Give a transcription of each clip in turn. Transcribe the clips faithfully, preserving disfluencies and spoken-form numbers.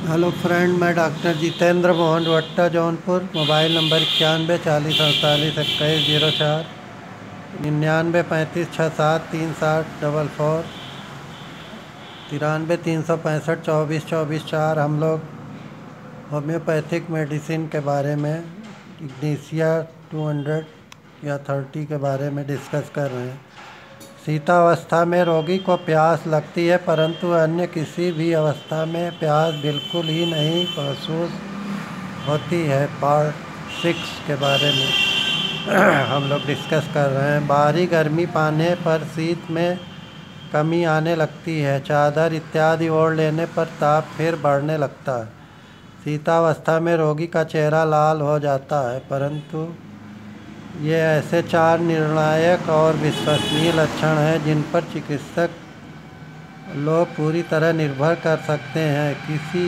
Hello friend, मैं doctor Jitendra Mohan Vatta, Jaunpur. Mobile number इक्यानवे चालीस अड़तालीस इक्कीस जीरो चार, निन्यानवे पैंतीस छः सात तीन साठ डबल फोर, तिरानवे तीन सौ पैंसठ चौबीस चौबीस चार। हम लोग होम्योपैथिक मेडिसिन के बारे में, इग्निशिया टू हंड्रेड या थर्टी के बारे में डिस्कस कर रहे हैं। शीतावस्था में रोगी को प्यास लगती है, परंतु अन्य किसी भी अवस्था में प्यास बिल्कुल ही नहीं महसूस होती है। पार्ट सिक्स के बारे में हम लोग डिस्कस कर रहे हैं। बाहरी गर्मी पाने पर शीत में कमी आने लगती है। चादर इत्यादि ओढ़ लेने पर ताप फिर बढ़ने लगता है। शीतावस्था में रोगी का चेहरा लाल हो जाता है, परंतु ये ऐसे चार निर्णायक और विश्वसनीय लक्षण हैं जिन पर चिकित्सक लोग पूरी तरह निर्भर कर सकते हैं। किसी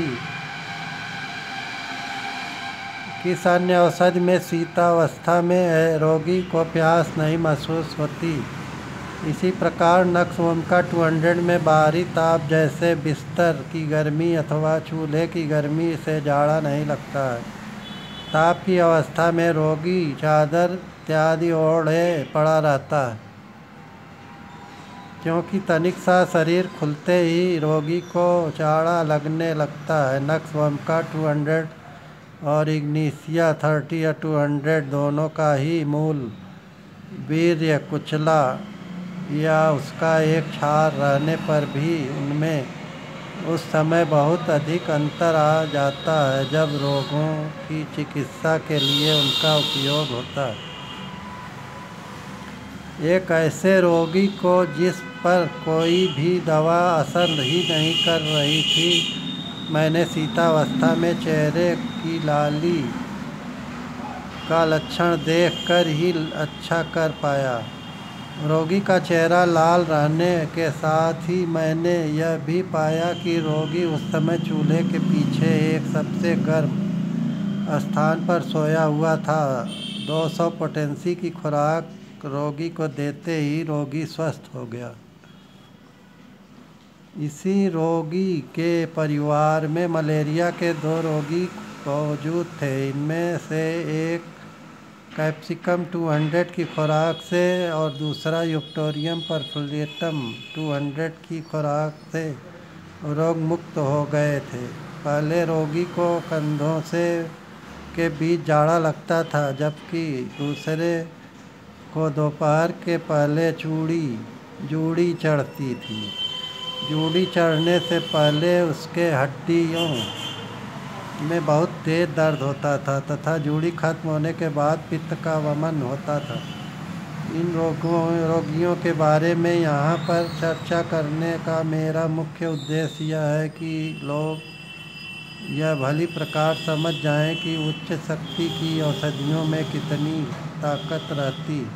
किस अन्य औषधि में शीतावस्था में रोगी को प्यास नहीं महसूस होती। इसी प्रकार नक्सवोमिका टू हंड्रेड में बाहरी ताप जैसे बिस्तर की गर्मी अथवा चूल्हे की गर्मी से जाड़ा नहीं लगता है। ताप की अवस्था में रोगी चादर इत्यादि ओढ़े पड़ा रहता है, क्योंकि तनिक सा शरीर खुलते ही रोगी को जाड़ा लगने लगता है। नक्सवोमिका टू हंड्रेड और इग्निशिया थर्टी या टू हंड्रेड दोनों का ही मूल वीर्य कुचला या उसका एक क्षार रहने पर भी उनमें उस समय बहुत अधिक अंतर आ जाता है जब रोगों की चिकित्सा के लिए उनका उपयोग होता है। एक ऐसे रोगी को जिस पर कोई भी दवा असर ही नहीं कर रही थी, मैंने शीतावस्था में चेहरे की लाली का लक्षण देखकर ही अच्छा कर पाया। रोगी का चेहरा लाल रहने के साथ ही मैंने यह भी पाया कि रोगी उस समय चूल्हे के पीछे एक सबसे गर्म स्थान पर सोया हुआ था। दो सौ पोटेंसी की खुराक रोगी को देते ही रोगी स्वस्थ हो गया। इसी रोगी के परिवार में मलेरिया के दो रोगी मौजूद थे। इनमें से एक कैप्सिकम टू हंड्रेड की खुराक से और दूसरा यूप्टोरियम परफुलेटम टू हंड्रेड की खुराक से रोग मुक्त हो गए थे। पहले रोगी को कंधों से के बीच जाड़ा लगता था, जबकि दूसरे को दोपहर के पहले चूड़ी जूड़ी चढ़ती थी। जूड़ी चढ़ने से पहले उसके हड्डियों में बहुत तेज दर्द होता था तथा जूड़ी खत्म होने के बाद पित्त का वमन होता था। इन रोगों रोगियों के बारे में यहाँ पर चर्चा करने का मेरा मुख्य उद्देश्य यह है कि लोग यह भली प्रकार समझ जाएं कि उच्च शक्ति की औषधियों में कितनी ताकत रहती।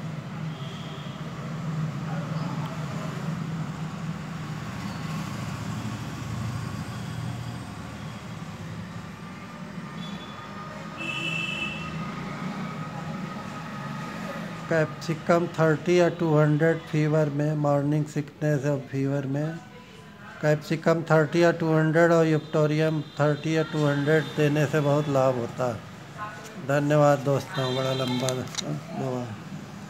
कैप्सिकम थर्टी या टू हंड्रेड फीवर में, मॉर्निंग सिकनेस और फीवर में कैप्सिकम थर्टी या टू हंड्रेड और यूप्टोरियम थर्टी या टू हंड्रेड देने से बहुत लाभ होता है। धन्यवाद दोस्तों, बड़ा लंबा दवा।